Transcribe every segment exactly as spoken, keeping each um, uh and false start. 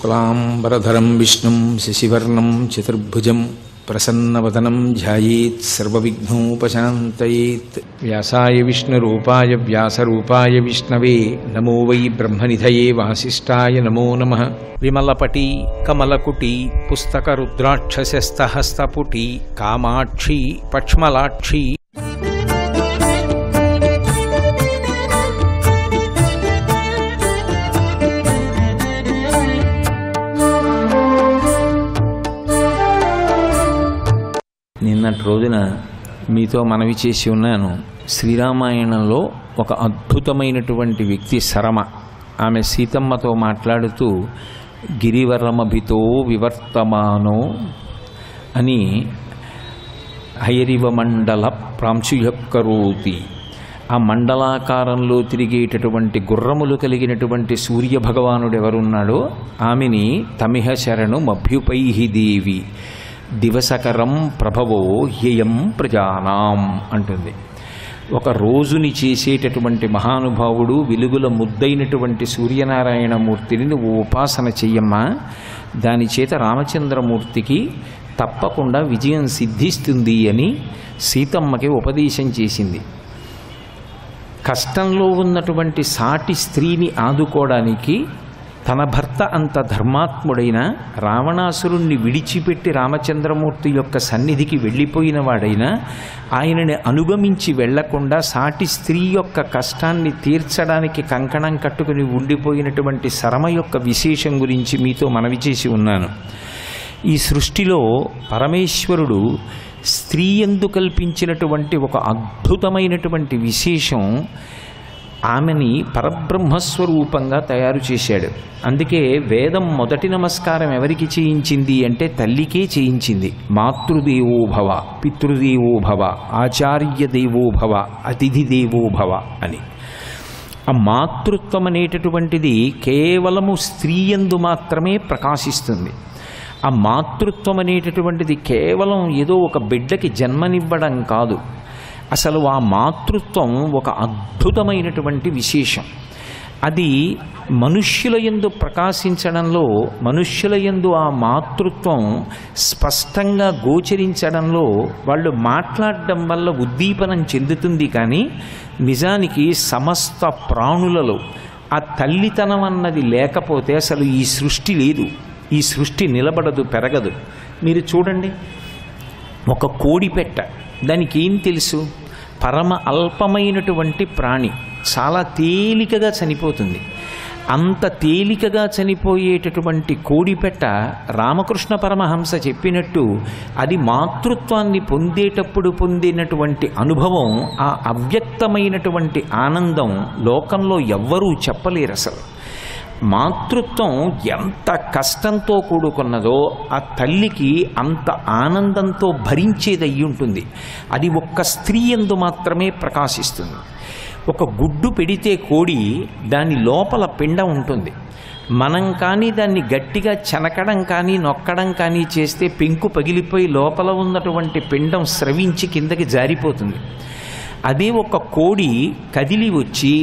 शुक्लांबरधरं विष्णुं शशिवर्णं चतुर्भुजं प्रसन्नवदनं ध्यायेत् सर्वविघ्नोपशान्तयेत्। व्यासाय विष्णुरूपाय व्यासरूपाय विष्णवे नमो वै ब्रह्मनिधये वासिष्ठाय नमो नमः। विमलपटी कमलकुटी पुस्तकरुद्राक्षसस्तहस्तपुटी कामाक्षी पक्ष्मलाक्षी నిన్నటి రోజున మీతో మనవి చేసి ఉన్నాను. శ్రీరామాయణంలో ఒక అద్భుతమైనటువంటి వ్యక్తి శరమ. ఆమె సీతమ్మతో మాట్లాడుతూ గిరివరమభితో వివర్తమానో అని హయరివ మండల ప్రాంశుయక్కరోతి, ఆ మండలాకారంలో తిరిగేటటువంటి గుర్రములు కలిగినటువంటి సూర్యభగవానుడు ఎవరున్నాడో ఆమెని తమిహ శరణు మభ్యుపైహి దేవి దివసకరం ప్రభవో హ్యయం ప్రజానాం అంటుంది. ఒక రోజుని చేసేటటువంటి మహానుభావుడు వెలుగుల ముద్దైనటువంటి సూర్యనారాయణమూర్తిని నువ్వు ఉపాసన చెయ్యమ్మా, దాని చేత రామచంద్రమూర్తికి తప్పకుండా విజయం సిద్ధిస్తుంది అని సీతమ్మకి ఉపదేశం చేసింది. కష్టంలో ఉన్నటువంటి సాటి స్త్రీని ఆదుకోవడానికి తన భర్త అంత ధర్మాత్ముడైన రావణాసురుణ్ణి విడిచిపెట్టి రామచంద్రమూర్తి యొక్క సన్నిధికి వెళ్ళిపోయిన వాడైనా ఆయనని అనుగమించి వెళ్లకుండా సాటి స్త్రీ యొక్క కష్టాన్ని తీర్చడానికి కంకణం కట్టుకుని ఉండిపోయినటువంటి శరమ యొక్క విశేషం గురించి మీతో మనవి చేసి ఉన్నాను. ఈ సృష్టిలో పరమేశ్వరుడు స్త్రీ యందు కల్పించినటువంటి ఒక అద్భుతమైనటువంటి విశేషం, ఆమెని పరబ్రహ్మస్వరూపంగా తయారు చేశాడు. అందుకే వేదం మొదటి నమస్కారం ఎవరికి చేయించింది అంటే తల్లికే చేయించింది. మాతృదేవోభవ, పితృదేవోభవ, ఆచార్య దేవోభవ, అతిథి దేవోభవ అని. ఆ మాతృత్వం అనేటటువంటిది కేవలము స్త్రీయందు మాత్రమే ప్రకాశిస్తుంది. ఆ మాతృత్వం అనేటటువంటిది కేవలం ఏదో ఒక బిడ్డకి జన్మనివ్వడం కాదు. అసలు ఆ మాతృత్వం ఒక అద్భుతమైనటువంటి విశేషం. అది మనుష్యుల యందు ప్రకాశించడంలో, మనుష్యుల యందు ఆ మాతృత్వం స్పష్టంగా గోచరించడంలో వాళ్ళు మాట్లాడడం వల్ల ఉద్దీపనం చెందుతుంది. కానీ నిజానికి సమస్త ప్రాణులలో ఆ తల్లితనం అన్నది లేకపోతే అసలు ఈ సృష్టి లేదు, ఈ సృష్టి నిలబడదు, పెరగదు. మీరు చూడండి, ఒక కోడిపెట్ట, దానికి ఏం తెలుసు? పరమ అల్పమైనటువంటి ప్రాణి, చాలా తేలికగా చనిపోతుంది. అంత తేలికగా చనిపోయేటటువంటి కోడిపెట్ట రామకృష్ణ పరమహంస చెప్పినట్టు అది మాతృత్వాన్ని పొందేటప్పుడు పొందినటువంటి అనుభవం, ఆ అవ్యక్తమైనటువంటి ఆనందం లోకంలో ఎవ్వరూ చెప్పలేరు. అసలు మాతృత్వం ఎంత కష్టంతో కూడుకున్నదో ఆ తల్లికి అంత ఆనందంతో భరించేది అయి ఉంటుంది. అది ఒక్క స్త్రీ యందు మాత్రమే ప్రకాశిస్తుంది. ఒక గుడ్డు పెడితే కోడి, దాని లోపల పిండం ఉంటుంది. మనం కానీ దాన్ని గట్టిగా చెనకడం కానీ నొక్కడం కానీ చేస్తే పెంకు పగిలిపోయి లోపల ఉన్నటువంటి పిండం స్రవించి కిందకి జారిపోతుంది. అదే ఒక కోడి కదిలి వచ్చి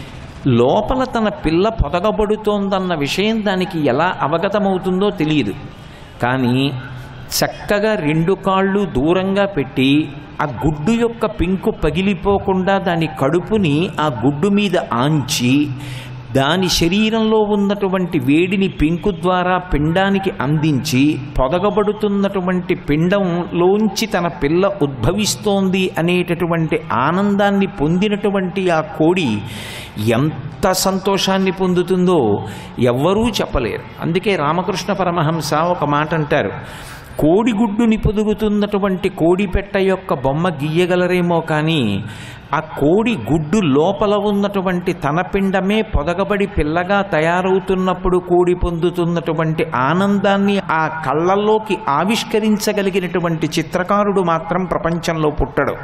లోపల తన పిల్ల పొదగబడుతోందన్న విషయం దానికి ఎలా అవగతమవుతుందో తెలియదు. కానీ చక్కగా రెండు కాళ్ళు దూరంగా పెట్టి ఆ గుడ్డు యొక్క పెంకు పగిలిపోకుండా దాని కడుపుని ఆ గుడ్డు మీద ఆంచి దాని శరీరంలో ఉన్నటువంటి వేడిని పెంకు ద్వారా పిండానికి అందించి పొదగబడుతున్నటువంటి పిండంలోంచి తన పిల్ల ఉద్భవిస్తోంది అనేటటువంటి ఆనందాన్ని పొందినటువంటి ఆ కోడి ఎంత సంతోషాన్ని పొందుతుందో ఎవ్వరూ చెప్పలేరు. అందుకే రామకృష్ణ పరమహంస ఒక మాట అంటారు, కోడిగుడ్డుని పొదుగుతున్నటువంటి కోడిపెట్ట యొక్క బొమ్మ గీయగలరేమో కానీ ఆ కోడి గుడ్డు లోపల ఉన్నటువంటి తన పిండమే పొదగబడి పిల్లగా తయారవుతున్నప్పుడు కోడి పొందుతున్నటువంటి ఆనందాన్ని ఆ కళ్ళల్లోకి ఆవిష్కరించగలిగినటువంటి చిత్రకారుడు మాత్రం ప్రపంచంలో పుట్టడు.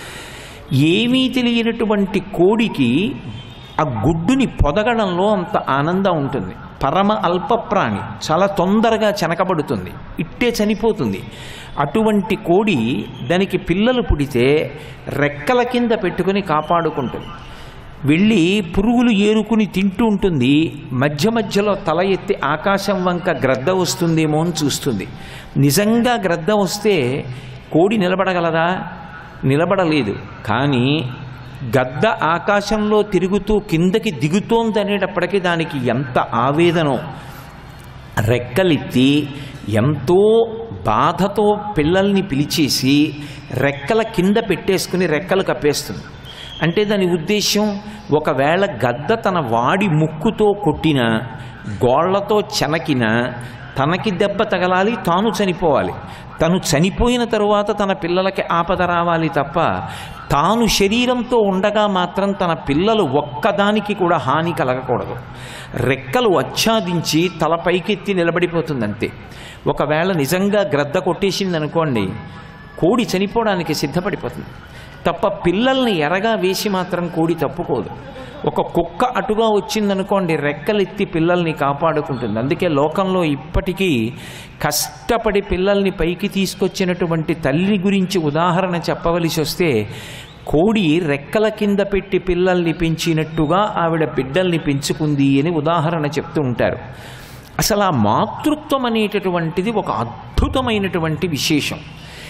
ఏమీ తెలియనటువంటి కోడికి ఆ గుడ్డుని పొదగడంలో అంత ఆనందం ఉంటుంది. పరమ అల్పప్రాణి, చాలా తొందరగా చెనకబడుతుంది, ఇట్టే చనిపోతుంది. అటువంటి కోడి దానికి పిల్లలు పుడితే రెక్కల కింద పెట్టుకుని కాపాడుకుంటుంది. వెళ్ళి పురుగులు ఏరుకుని తింటూ ఉంటుంది. మధ్య మధ్యలో తల ఎత్తి ఆకాశం వంక గ్రద్ద వస్తుందేమో అని చూస్తుంది. నిజంగా గ్రద్ద వస్తే కోడి నిలబడగలదా? నిలబడలేదు. కానీ గద్ద ఆకాశంలో తిరుగుతూ కిందకి దిగుతోందనేటప్పటికీ దానికి ఎంత ఆవేదనో, రెక్కలెత్తి ఎంతో బాధతో పిల్లల్ని పిలిచేసి రెక్కల కింద పెట్టేసుకుని రెక్కలు కప్పేస్తుంది. అంటే దాని ఉద్దేశం, ఒకవేళ గద్ద తన వాడి ముక్కుతో కొట్టిన, గోళ్లతో చెనకిన, తనకి దెబ్బ తగలాలి, తాను చనిపోవాలి. తను చనిపోయిన తరువాత తన పిల్లలకి ఆపద రావాలి తప్ప తాను శరీరంతో ఉండగా మాత్రం తన పిల్లలు ఒక్కదానికి కూడా హాని కలగకూడదు. రెక్కలు ఆచ్ఛాదించి తల పైకెత్తి నిలబడిపోతుందంతే. ఒకవేళ నిజంగా గ్రద్ద కొట్టేసింది అనుకోండి, కోడి చనిపోవడానికి సిద్ధపడిపోతుంది తప్ప పిల్లల్ని ఎరగా వేసి మాత్రం కోడి తప్పుకోదు. ఒక కుక్క అటుగా వచ్చిందనుకోండి, రెక్కలెత్తి పిల్లల్ని కాపాడుకుంటుంది. అందుకే లోకంలో ఇప్పటికీ కష్టపడి పిల్లల్ని పైకి తీసుకొచ్చినటువంటి తల్లి గురించి ఉదాహరణ చెప్పవలసి వస్తే, కోడి రెక్కల కింద పెట్టి పిల్లల్ని పెంచినట్టుగా ఆవిడ బిడ్డల్ని పెంచుకుంది అని ఉదాహరణ చెప్తూ ఉంటారు. అసలు ఆ మాతృత్వం అనేటటువంటిది ఒక అద్భుతమైనటువంటి విశేషం.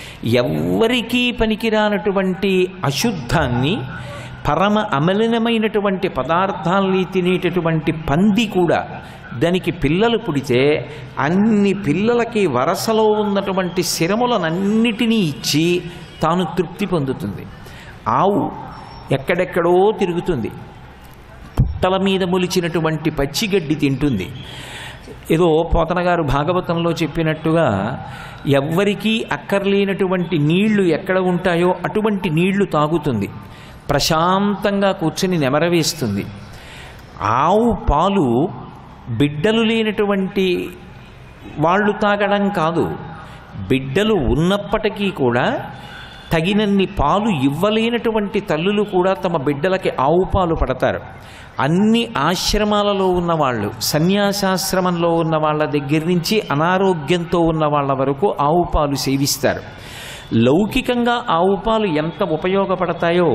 ఎవ్వరికీ పనికిరానటువంటి అశుద్ధాన్ని, పరమ అమలినమైనటువంటి పదార్థాల్ని తినేటటువంటి పంది కూడా దానికి పిల్లలు పుడితే అన్ని పిల్లలకి వరసలో ఉన్నటువంటి శిరములనన్నిటినీ ఇచ్చి తాను తృప్తి పొందుతుంది. ఆవు ఎక్కడెక్కడో తిరుగుతుంది, పుట్టల మీద మొలిచినటువంటి పచ్చిగడ్డి తింటుంది. ఏదో పోతన గారు భాగవతంలో చెప్పినట్టుగా ఎవ్వరికీ అక్కర్లేనటువంటి నీళ్లు ఎక్కడ ఉంటాయో అటువంటి నీళ్లు తాగుతుంది, ప్రశాంతంగా కూర్చొని నెమరవేస్తుంది. ఆవు పాలు బిడ్డలు లేనటువంటి వాళ్ళు తాగడం కాదు, బిడ్డలు ఉన్నప్పటికీ కూడా తగినన్ని పాలు ఇవ్వలేనటువంటి తల్లులు కూడా తమ బిడ్డలకి ఆవు పాలు పడతారు. అన్ని ఆశ్రమాలలో ఉన్నవాళ్ళు, సన్యాసాశ్రమంలో ఉన్న వాళ్ళ దగ్గర నుంచి అనారోగ్యంతో ఉన్న వాళ్ళ వరకు ఆవు పాలు సేవిస్తారు. లౌకికంగా ఆవు పాలు ఎంత ఉపయోగపడతాయో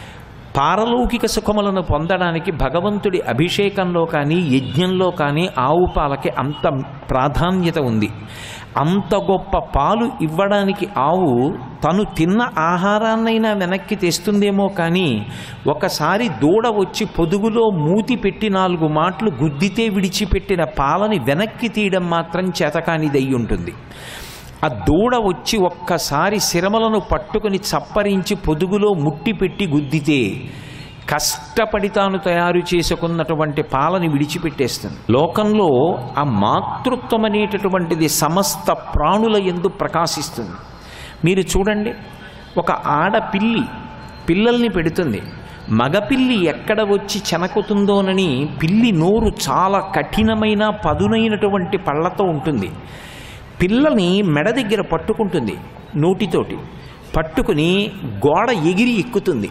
పారలౌకిక సుఖములను పొందడానికి భగవంతుడి అభిషేకంలో కానీ యజ్ఞంలో కానీ ఆవు పాలకి అంత ప్రాధాన్యత ఉంది. అంత గొప్ప పాలు ఇవ్వడానికి ఆవు తను తిన్న ఆహారాన్నైనా వెనక్కి తెస్తుందేమో కానీ ఒకసారి దూడ వచ్చి పొదుగులో మూతి పెట్టి నాలుగు మాటలు గుద్దితే విడిచిపెట్టిన పాలని వెనక్కి తీయడం మాత్రం చేతకానిదై ఉంటుంది. ఆ దూడ వచ్చి ఒక్కసారి శిరమలను పట్టుకుని చప్పరించి పొదుగులో ముట్టి పెట్టి గుద్దితే కష్టపడి తాను తయారు చేసుకున్నటువంటి పాలని విడిచిపెట్టేస్తుంది. లోకంలో ఆ మాతృత్వం అనేటటువంటిది సమస్త ప్రాణుల యందు ప్రకాశిస్తుంది. మీరు చూడండి, ఒక ఆడపిల్లి పిల్లల్ని పెడుతుంది. మగపిల్లి ఎక్కడ వచ్చి చెనకుతుందోనని పిల్లి నోరు చాలా కఠినమైన పదునైనటువంటి పళ్ళతో ఉంటుంది. పిల్లని మెడ దగ్గర పట్టుకుంటుంది, నోటితోటి పట్టుకుని గోడ ఎగిరి ఎక్కుతుంది.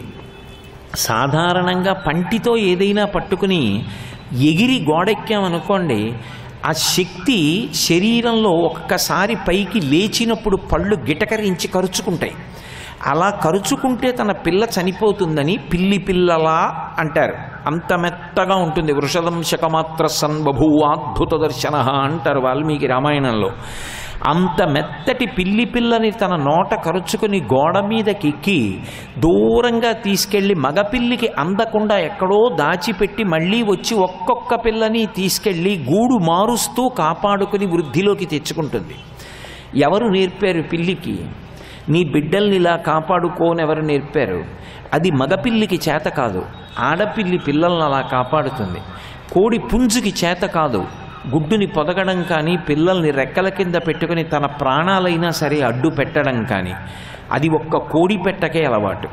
సాధారణంగా పంటితో ఏదైనా పట్టుకుని ఎగిరి గోడెక్కామనుకోండి, ఆ శక్తి శరీరంలో ఒక్కసారి పైకి లేచినప్పుడు పళ్ళు గిటకరించి కరుచుకుంటాయి. అలా కరుచుకుంటే తన పిల్ల చనిపోతుందని పిల్లి పిల్లలా అంటారు. అంత మెత్తగా ఉంటుంది. వృషదంశకమాత్ర సన్ బభూవాద్భుత దర్శన అంటారు వాల్మీకి రామాయణంలో. అంత మెత్తటి పిల్లి పిల్లని తన నోట కరుచుకుని గోడ మీదకెక్కి దూరంగా తీసుకెళ్ళి మగపిల్లికి అందకుండా ఎక్కడో దాచిపెట్టి మళ్ళీ వచ్చి ఒక్కొక్క పిల్లని తీసుకెళ్ళి గూడు మారుస్తూ కాపాడుకుని వృద్ధిలోకి తెచ్చుకుంటుంది. ఎవరు నేర్పారు పిల్లికి? నీ బిడ్డల్ని ఇలా కాపాడుకోని ఎవరు నేర్పారు? అది మగపిల్లికి చేత కాదు, ఆడపిల్లి పిల్లల్ని అలా కాపాడుతుంది. కోడి పుంజుకి చేత కాదు గుడ్డుని పొదగడం కానీ, పిల్లల్ని రెక్కల కింద పెట్టుకుని తన ప్రాణాలైనా సరే అడ్డు పెట్టడం కానీ. అది ఒక్క కోడి పెట్టకే అలవాటు.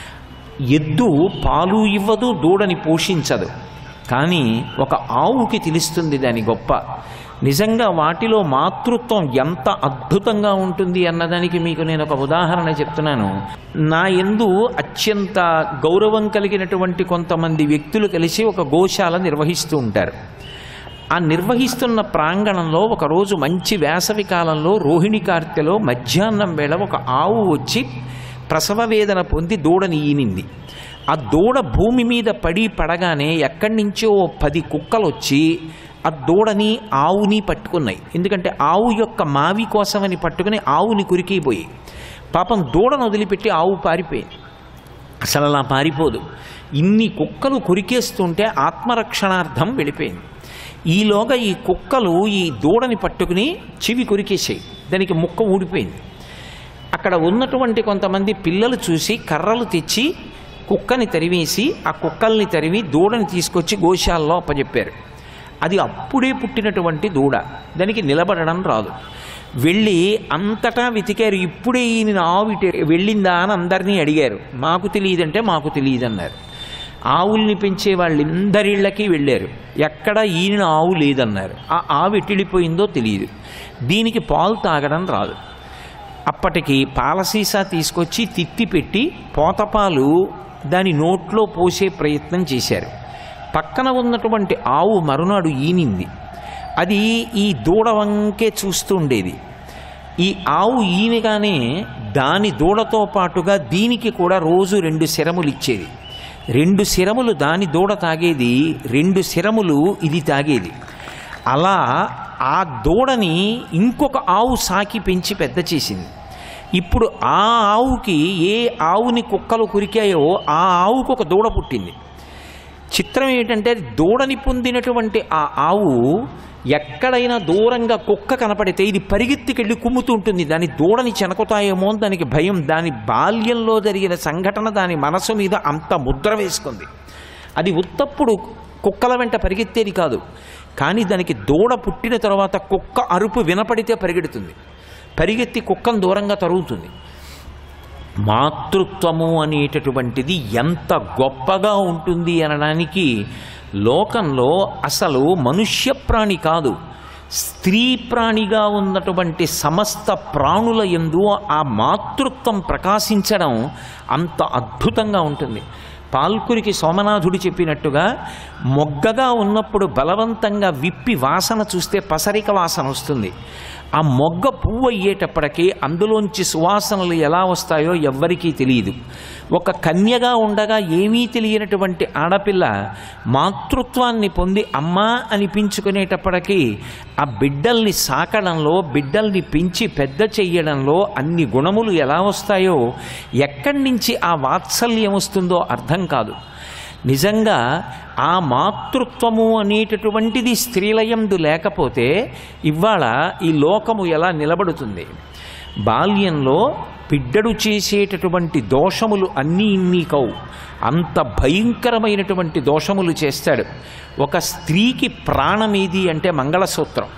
ఎద్దు పాలు ఇవ్వదు, దూడని పోషించదు. కానీ ఒక ఆవుకి తెలుస్తుంది దాని గొప్ప. నిజంగా వాటిలో మాతృత్వం ఎంత అద్భుతంగా ఉంటుంది అన్నదానికి మీకు నేను ఒక ఉదాహరణ చెప్తున్నాను. నా యందు అత్యంత గౌరవం కలిగినటువంటి కొంతమంది వ్యక్తులు కలిసి ఒక గోశాల నిర్వహిస్తూ ఉంటారు. ఆ నిర్వహిస్తున్న ప్రాంగణంలో ఒకరోజు మంచి వేసవి కాలంలో రోహిణి కార్తెలో మధ్యాహ్నం వేళ ఒక ఆవు వచ్చి ప్రసవ వేదన పొంది దూడని ఈనింది. ఆ దూడ భూమి మీద పడి పడగానే ఎక్కడి నుంచో పది కుక్కలు వచ్చి ఆ దూడని ఆవుని పట్టుకున్నాయి. ఎందుకంటే ఆవు యొక్క మావి కోసమని పట్టుకుని ఆవుని కురికిపోయి పాపం దూడను వదిలిపెట్టి ఆవు పారిపోయింది. అసలు అలా పారిపోదు. ఇన్ని కుక్కలు కురికేస్తుంటే ఆత్మరక్షణార్థం వెళ్ళిపోయింది. ఈలోగా ఈ కుక్కలు ఈ దూడని పట్టుకుని చెవి కొరికేసాయి. దానికి ముక్క ఊడిపోయింది. అక్కడ ఉన్నటువంటి కొంతమంది పిల్లలు చూసి కర్రలు తెచ్చి కుక్కని తరివేసి ఆ కుక్కల్ని తరివి దూడని తీసుకొచ్చి గోశాలలో అప్పచెప్పారు. అది అప్పుడే పుట్టినటువంటి దూడ, దానికి నిలబడడం రాదు. వెళ్ళి అంతటా వెతికారు. ఇప్పుడే ఈయన ఆవు ఇటు వెళ్ళిందా అని అందరినీ అడిగారు. మాకు తెలియదంటే మాకు తెలియదన్నారు. ఆవుల్ని పెంచే వాళ్ళందరిళ్ళకి వెళ్ళారు. ఎక్కడ ఈయన ఆవు లేదన్నారు. ఆ ఆవు ఎట్టిళ్ళిపోయిందో తెలియదు. దీనికి పాలు తాగడం రాదు. అప్పటికి పాలసీసా తీసుకొచ్చి తిత్తి పెట్టి పోతపాలు దాని నోట్లో పోసే ప్రయత్నం చేశారు. పక్కన ఉన్నటువంటి ఆవు మరునాడు ఈనింది. అది ఈ దూడ వంకే చూస్తుండేది. ఈ ఆవు ఈనగానే దాని దూడతో పాటుగా దీనికి కూడా రోజు రెండు శరములు ఇచ్చేది. రెండు శరములు దాని దూడ తాగేది, రెండు శరములు ఇది తాగేది. అలా ఆ దూడని ఇంకొక ఆవు సాకి పెంచి పెద్ద చేసింది. ఇప్పుడు ఆ ఆవుకి ఏ ఆవుని కుక్కలు కురికాయో ఆ ఆవుకు ఒక దూడ పుట్టింది. చిత్రం ఏంటంటే దూడని పొందినటువంటి ఆ ఆవు ఎక్కడైనా దూరంగా కుక్క కనపడితే ఇది పరిగెత్తికెళ్ళి కుమ్ముతూ ఉంటుంది. దాని దూడని చెనకుతాయేమో అని దానికి భయం. దాని బాల్యంలో జరిగిన సంఘటన దాని మనసు మీద అంత ముద్ర వేసుకుంది. అది ఉత్తప్పుడు కుక్కల వెంట పరిగెత్తేది కాదు. కానీ దానికి దూడ పుట్టిన తర్వాత కుక్క అరుపు వినపడితే పరిగెడుతుంది. పరిగెత్తి కుక్కను దూరంగా తరుగుతుంది. మాతృత్వము అనేటటువంటిది ఎంత గొప్పగా ఉంటుంది అనడానికి లోకంలో అసలు మనుష్య ప్రాణి కాదు, స్త్రీ ప్రాణిగా ఉన్నటువంటి సమస్త ప్రాణుల యందు ఆ మాతృత్వం ప్రకాశించడం అంత అద్భుతంగా ఉంటుంది. పాల్కురికి సోమనాథుడు చెప్పినట్టుగా మొగ్గగా ఉన్నప్పుడు బలవంతంగా విప్పి వాసన చూస్తే పసరిక వాసన వస్తుంది. ఆ మొగ్గ పువ్వు అయ్యేటప్పటికీ అందులోంచి సువాసనలు ఎలా వస్తాయో ఎవ్వరికీ తెలియదు. ఒక కన్యగా ఉండగా ఏమీ తెలియనటువంటి ఆడపిల్ల మాతృత్వాన్ని పొంది అమ్మ అనిపించుకునేటప్పటికీ ఆ బిడ్డల్ని సాకడంలో, బిడ్డల్ని పెంచి పెద్ద చెయ్యడంలో అన్ని గుణములు ఎలా వస్తాయో, ఎక్కడి నుంచి ఆ వాత్సల్యం వస్తుందో అర్థం కాదు. నిజంగా ఆ మాతృత్వము అనేటటువంటిది స్త్రీలయందు లేకపోతే ఇవాళ ఈ లోకము ఎలా నిలబడుతుంది? బాల్యంలో బిడ్డడు చేసేటటువంటి దోషములు అన్నీ ఇన్ని కవు. అంత భయంకరమైనటువంటి దోషములు చేస్తాడు. ఒక స్త్రీకి ప్రాణమేది అంటే మంగళసూత్రం.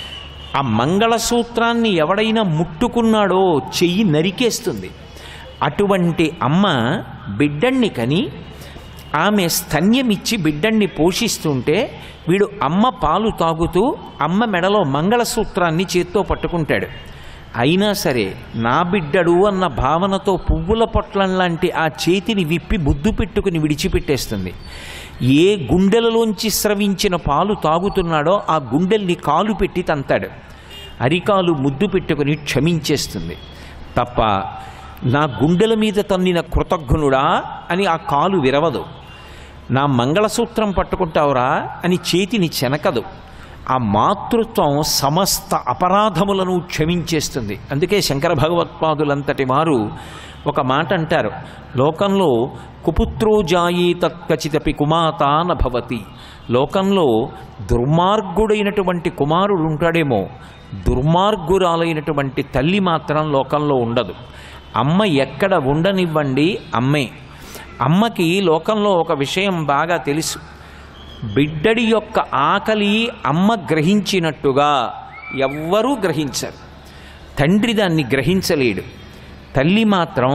ఆ మంగళసూత్రాన్ని ఎవడైనా ముట్టుకున్నాడో చెయ్యి నరికేస్తుంది. అటువంటి అమ్మ బిడ్డణ్ణి కని ఆమె స్తన్యమిచ్చి బిడ్డణ్ణి పోషిస్తుంటే వీడు అమ్మ పాలు తాగుతూ అమ్మ మెడలో మంగళసూత్రాన్ని చేత్తో పట్టుకుంటాడు. అయినా సరే నా బిడ్డడు అన్న భావనతో పువ్వుల పొట్లం లాంటి ఆ చేతిని విప్పి ముద్దు పెట్టుకుని విడిచిపెట్టేస్తుంది. ఏ గుండెలలోంచి స్రవించిన పాలు తాగుతున్నాడో ఆ గుండెల్ని కాలు పెట్టి తంతాడు. అరికాలు ముద్దు పెట్టుకుని క్షమించేస్తుంది తప్ప నా గుండెల మీద తన్నిన కృతజ్ఞుడా అని ఆ కాలు విరవదు. నా మంగళసూత్రం పట్టుకుంటావురా అని చేతిని చెనకదు. ఆ మాతృత్వం సమస్త అపరాధములను క్షమించేస్తుంది. అందుకే శంకర భగవత్పాదులంతటి వారు ఒక మాట అంటారు, లోకంలో కుపుత్రో జాయేత కచితపి కుమాత నభవతి. లోకంలో దుర్మార్గుడైనటువంటి కుమారుడు ఉంటాడేమో, దుర్మార్గురాలైనటువంటి తల్లి మాత్రం లోకంలో ఉండదు. అమ్మ ఎక్కడ ఉండనివ్వండి అమ్మే. అమ్మకి లోకంలో ఒక విషయం బాగా తెలుసు. బిడ్డడి యొక్క ఆకలి అమ్మ గ్రహించినట్టుగా ఎవ్వరూ గ్రహించరు. తండ్రి దాన్ని గ్రహించలేడు. తల్లి మాత్రం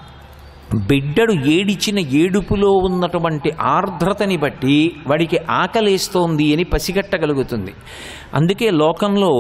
బిడ్డడు ఏడిచిన ఏడుపులో ఉన్నటువంటి ఆర్ద్రతని బట్టి వాడికి ఆకలేస్తోంది అని పసిగట్టగలుగుతుంది. అందుకే లోకంలో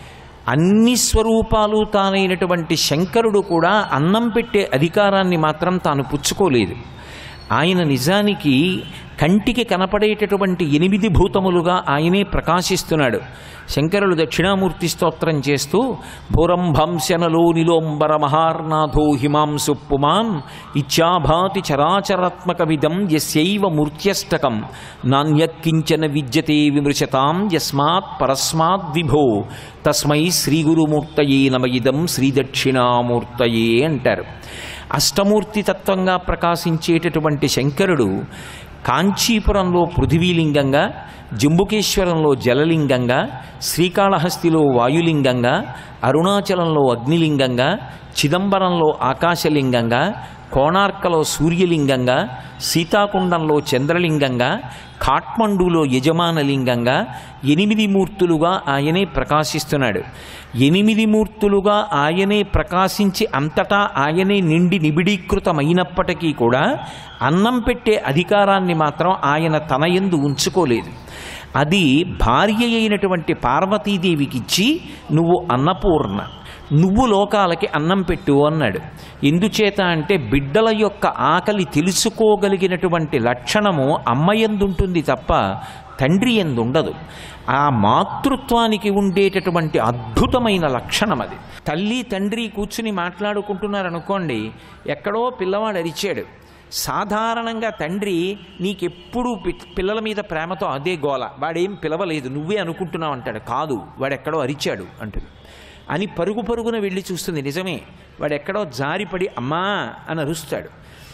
అన్ని స్వరూపాలు తానైనటువంటి శంకరుడు కూడా అన్నం పెట్టే అధికారాన్ని మాత్రం తాను పుచ్చుకోలేదు. ఆయన నిజానికి కంటికి కనపడేటటువంటి ఎనిమిది భూతములుగా ఆయనే ప్రకాశిస్తున్నాడు. శంకరులు దక్షిణామూర్తి స్తోత్రం చేస్తూ భూరంభంశనలో నిలోంబర మహార్నాథో హిమాంసు పుమాన్ ఇచ్చాభాతి చరాచరాత్మక విదం యస్యైవ మూర్త్యష్టకం నాణ్యక్కించన విద్యతే విమృశతాం యస్మాత్ పరస్మాత్ విభో తస్మై శ్రీగురుమూర్తయే నమ ఇదం శ్రీదక్షిణామూర్తయే అంటారు. అష్టమూర్తి తత్వంగా ప్రకాశించేటటువంటి శంకరుడు కాంచీపురంలో పృథివీలింగంగా, జంబుకేశ్వరంలో జలలింగంగా, శ్రీకాళహస్తిలో వాయులింగంగా, అరుణాచలంలో అగ్నిలింగంగా, చిదంబరంలో ఆకాశలింగంగా, కోణార్కలో సూర్యలింగంగా, సీతాకుండంలో చంద్రలింగంగా, ఖాట్మండులో యజమానలింగంగా ఎనిమిది మూర్తులుగా ఆయనే ప్రకాశిస్తున్నాడు. ఎనిమిది మూర్తులుగా ఆయనే ప్రకాశించి అంతటా ఆయనే నిండి నిబిడీకృతమైనప్పటికీ కూడా అన్నం పెట్టే అధికారాన్ని మాత్రం ఆయన తన యందు ఉంచుకోలేదు. అది భార్య అయినటువంటి పార్వతీదేవికి ఇచ్చి నువ్వు అన్నపూర్ణ, నువ్వు లోకాలకి అన్నం పెట్టు అన్నాడు. ఎందుచేత అంటే బిడ్డల యొక్క ఆకలి తెలుసుకోగలిగినటువంటి లక్షణము అమ్మయందుంటుంది తప్ప తండ్రి యందు ఉండదు. ఆ మాతృత్వానికి ఉండేటటువంటి అద్భుతమైన లక్షణం అది. తల్లి తండ్రి కూర్చుని మాట్లాడుకుంటున్నారనుకోండి, ఎక్కడో పిల్లవాడు అరిచాడు. సాధారణంగా తండ్రి నీకెప్పుడు పిల్లల మీద ప్రేమతో అదే గోల, వాడేం పిలవలేదు నువ్వే అనుకుంటున్నావు అంటాడు. కాదు, వాడెక్కడో అరిచాడు అంటుంది అని పరుగు పరుగున వెళ్ళి చూస్తుంది. నిజమే, వాడెక్కడో జారిపడి అమ్మా అని అరుస్తాడు.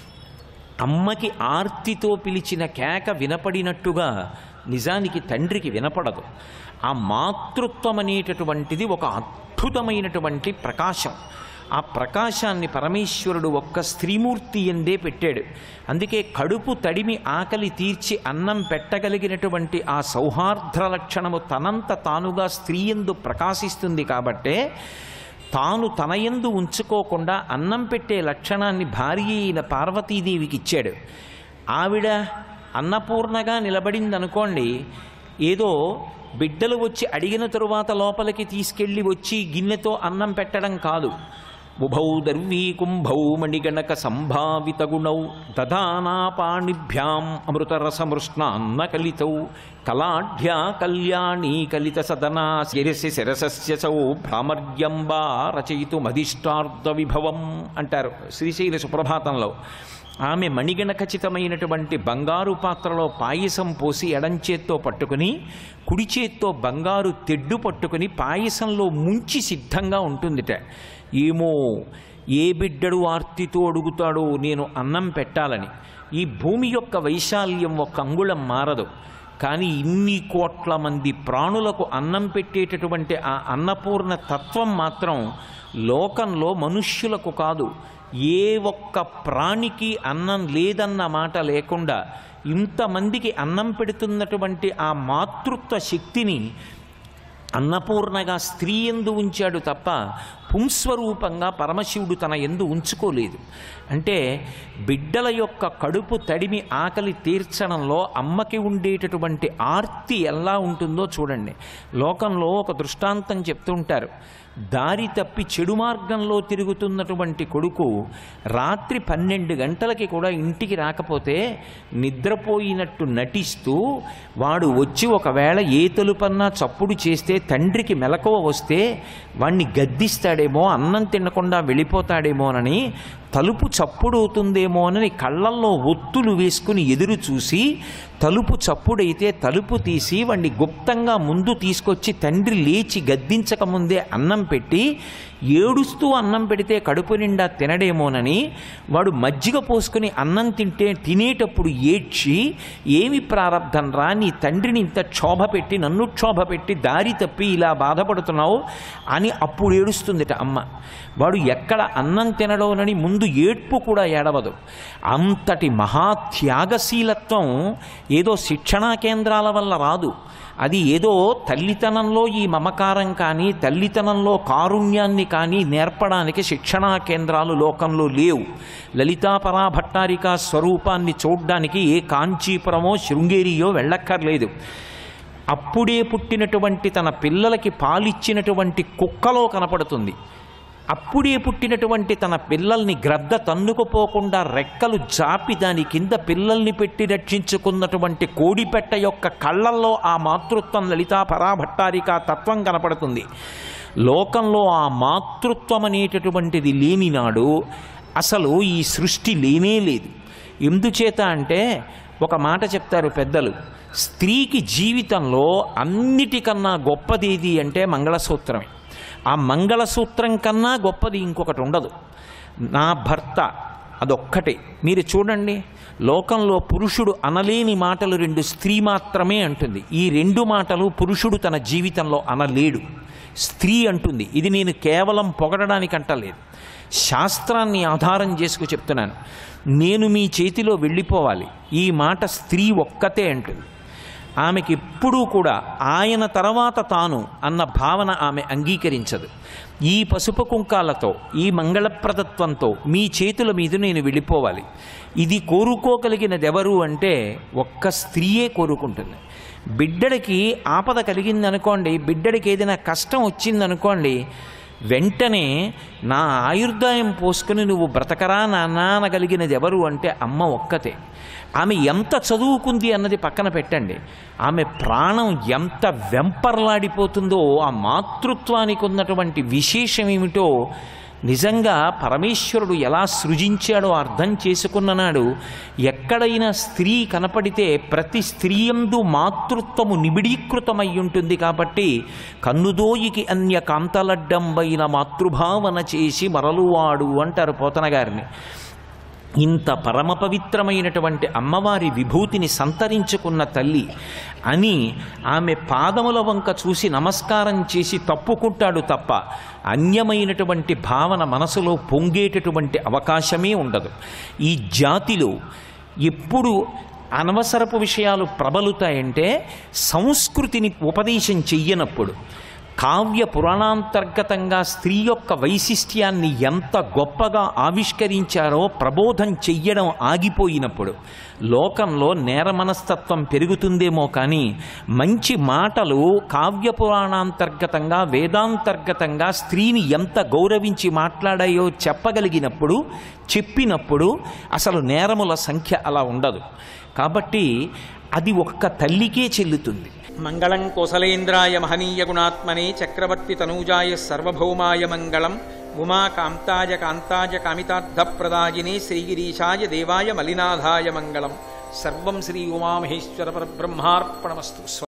అమ్మకి ఆర్తితో పిలిచిన కేక వినపడినట్టుగా నిజానికి తండ్రికి వినపడదు. ఆ మాతృత్వం అనేటటువంటిది ఒక అద్భుతమైనటువంటి ప్రకాశం. ఆ ప్రకాశాన్ని పరమేశ్వరుడు ఒక్క స్త్రీమూర్తి ఎందే పెట్టాడు. అందుకే కడుపు తడిమి ఆకలి తీర్చి అన్నం పెట్టగలిగినటువంటి ఆ సౌహార్ద్ర లక్షణము తనంత తానుగా స్త్రీయందు ప్రకాశిస్తుంది. కాబట్టే తాను తనయందు ఉంచుకోకుండా అన్నం పెట్టే లక్షణాన్ని భార్య అయిన పార్వతీదేవికి ఇచ్చాడు. ఆవిడ అన్నపూర్ణగా నిలబడిందనుకోండి, ఏదో బిడ్డలు వచ్చి అడిగిన తరువాత లోపలికి తీసుకెళ్ళి వచ్చి గిన్నెతో అన్నం పెట్టడం కాదు. ఉభౌ దర్వీ కుంభౌ మణిగణక సంభావిత గుణౌ దదానా పాణిభ్యాం అమృతరసమృష్ణాన్న కలితౌ కలాఢ్యా కళ్యాణీ కలిత సదనా శిరసి శిరసస్య సౌ భ్రామర్యంబా రచయితుమధిష్టార్థ విభవం అంటారు శ్రీశైల సుప్రభాతంలో. ఆమె మణిగణఖచితమైనటువంటి బంగారు పాత్రలో పాయసం పోసి ఎడంచేత్తో పట్టుకుని కుడి చేత్తో బంగారు తెడ్డు పట్టుకుని పాయసంలో ముంచి సిద్ధంగా ఉంటుందిట. ఏమో ఏ బిడ్డడు ఆర్తితో అడుగుతాడో నేను అన్నం పెట్టాలని. ఈ భూమి యొక్క వైశాల్యం ఒక అంగుళం మారదు, కానీ ఇన్ని కోట్ల మంది ప్రాణులకు అన్నం పెట్టేటటువంటి ఆ అన్నపూర్ణ తత్వం మాత్రం లోకంలో మనుష్యులకు కాదు, ఏ ఒక్క ప్రాణికి అన్నం లేదన్న మాట లేకుండా ఇంతమందికి అన్నం పెడుతున్నటువంటి ఆ మాతృత్వ శక్తిని అన్నపూర్ణగా స్త్రీ యందు ఉంచాడు తప్ప పుంస్వరూపంగా పరమశివుడు తన యందు ఉంచుకోలేదు. అంటే బిడ్డల యొక్క కడుపు తడిమి ఆకలి తీర్చడంలో అమ్మకి ఉండేటటువంటి ఆర్తి ఎలా ఉంటుందో చూడండి. లోకంలో ఒక దృష్టాంతం చెప్తుంటారు. దారి తప్పి చెడు మార్గంలో తిరుగుతున్నటువంటి కొడుకు రాత్రి పన్నెండు గంటలకి కూడా ఇంటికి రాకపోతే నిద్రపోయినట్టు నటిస్తూ వాడు వచ్చి ఒకవేళ ఏ తలుపన్నా చప్పుడు చేస్తే తండ్రికి మెలకువ వస్తే వాణ్ణి గద్దిస్తాడేమో, అన్నం తినకుండా వెళ్ళిపోతాడేమోనని, తలుపు చప్పుడవుతుందేమోనని కళ్ళల్లో ఒత్తులు వేసుకుని ఎదురు చూసి తలుపు చప్పుడైతే తలుపు తీసి వాణ్ణి గుప్తంగా ముందు తీసుకొచ్చి తండ్రి లేచి గద్దించకముందే అన్నం పెట్టి ఏడుస్తూ అన్నం పెడితే కడుపు నిండా తినడేమోనని వాడు మజ్జిగ పోసుకుని అన్నం తింటే తినేటప్పుడు ఏడ్చి ఏమి ప్రారంధం రా, నీ తండ్రిని ఇంత క్షోభ పెట్టి నన్ను క్షోభ పెట్టి దారి తప్పి ఇలా బాధపడుతున్నావు అని అప్పుడు ఏడుస్తుందిట అమ్మ. వాడు ఎక్కడ అన్నం తినడోనని ముందు ఏడ్పు కూడా ఏడవదు. అంతటి మహాత్యాగశీలత్వం ఏదో శిక్షణా కేంద్రాల వల్ల రాదు. అది ఏదో తల్లితనంలో ఈ మమకారం కానీ తల్లితనంలో కారుణ్యాన్ని కానీ నేర్పడానికి శిక్షణా కేంద్రాలు లోకంలో లేవు. లలితాపరా భట్టారిక స్వరూపాన్ని చూడ్డానికి ఏ కాంచీపురమో శృంగేరియో వెళ్ళక్కర్లేదు. అప్పుడే పుట్టినటువంటి తన పిల్లలకి పాలిచ్చినటువంటి కుక్కలో కనపడుతుంది. అప్పుడే పుట్టినటువంటి తన పిల్లల్ని గ్రద్ద తన్నుకుపోకుండా రెక్కలు జాపి దాని కింద పిల్లల్ని పెట్టి రక్షించుకున్నటువంటి కోడిపెట్ట యొక్క కళ్ళల్లో ఆ మాతృత్వం లలితా పరాభట్టారిక తత్వం కనపడుతుంది. లోకంలో ఆ మాతృత్వం అనేటటువంటిది లేని నాడు అసలు ఈ సృష్టి లేనే లేదు. ఎందుచేత అంటే ఒక మాట చెప్తారు పెద్దలు, స్త్రీకి జీవితంలో అన్నిటికన్నా గొప్పది ఏది అంటే మంగళసూత్రమే. ఆ మంగళసూత్రం కన్నా గొప్పది ఇంకొకటి ఉండదు. నా భర్త అదొక్కటే. మీరు చూడండి, లోకంలో పురుషుడు అనలేని మాటలు రెండు స్త్రీ మాత్రమే అంటుంది. ఈ రెండు మాటలు పురుషుడు తన జీవితంలో అనలేడు, స్త్రీ అంటుంది. ఇది నేను కేవలం పొగడడానికి అంటలేదు, శాస్త్రాన్ని ఆధారం చేసుకు చెప్తున్నాను. నేను మీ చేతిలో వెళ్ళిపోవాలి, ఈ మాట స్త్రీ ఒక్కతే అంటుంది. ఆమెకి ఎప్పుడూ కూడా ఆయన తర్వాత తాను అన్న భావన ఆమె అంగీకరించదు. ఈ పసుపు కుంకాలతో, ఈ మంగళప్రదత్వంతో మీ చేతుల మీద నేను వెళ్ళిపోవాలి, ఇది కోరుకోగలిగినది ఎవరు అంటే ఒక్క స్త్రీయే కోరుకుంటుంది. బిడ్డడికి ఆపద కలిగిందనుకోండి, బిడ్డడికి ఏదైనా కష్టం వచ్చిందనుకోండి, వెంటనే నా ఆయుర్దాయం పోసుకుని నువ్వు బ్రతకరా నాన్న అనగలిగినది ఎవరు అంటే అమ్మ ఒక్కతే. ఆమె ఎంత చదువుకుంది అన్నది పక్కన పెట్టండి, ఆమె ప్రాణం ఎంత వెంపర్లాడిపోతుందో, ఆ మాతృత్వానికి ఉన్నటువంటి విశేషం ఏమిటో నిజంగా పరమేశ్వరుడు ఎలా సృజించాడో అర్థం చేసుకున్ననాడు ఎక్కడైనా స్త్రీ కనపడితే ప్రతి స్త్రీయందు మాతృత్వము నిబిడీకృతమై ఉంటుంది. కాబట్టి కన్నుదోయికి అన్య కాంతలడ్డంబైన మాతృభావన చేసి మరలువాడు అంటారు పోతన గారిని. ఇంత పరమ పవిత్రమైనటువంటి అమ్మవారి విభూతిని సంతరించుకున్న తల్లి అని ఆమె పాదముల వంక చూసి నమస్కారం చేసి తప్పుకుంటాడు తప్ప అన్యమైనటువంటి భావన మనసులో పొంగేటటువంటి అవకాశమే ఉండదు. ఈ జాతిలో ఎప్పుడు అనవసరపు విషయాలు ప్రబలుతాయంటే సంస్కృతిని ఉపదేశం చెయ్యనప్పుడు. కావ్య పురాణాంతర్గతంగా స్త్రీ యొక్క వైశిష్ట్యాన్ని ఎంత గొప్పగా ఆవిష్కరించారో ప్రబోధం చెయ్యడం ఆగిపోయినప్పుడు లోకంలో నేర మనస్తత్వం పెరుగుతుందేమో కానీ మంచి మాటలు కావ్య పురాణాంతర్గతంగా వేదాంతర్గతంగా స్త్రీని ఎంత గౌరవించి మాట్లాడాయో చెప్పగలిగినప్పుడు, చెప్పినప్పుడు అసలు నేరముల సంఖ్య అలా ఉండదు. కాబట్టి అది ఒక్క తల్లికే చెల్లుతుంది. మంగళం కోసలేంద్రాయ మహనీయ గుణాత్మనే చక్రవర్తి తనూజాయ సర్వభౌమాయ మంగళం. ఉమా కాంతాయ కాంతాయ కామితార్థప్రదాయినే శ్రీగిరీశాయ దేవాయ మలినాథాయ మంగళం. సర్వం శ్రీ ఉమామహేశ్వర పరబ్రహ్మార్పణమస్తు.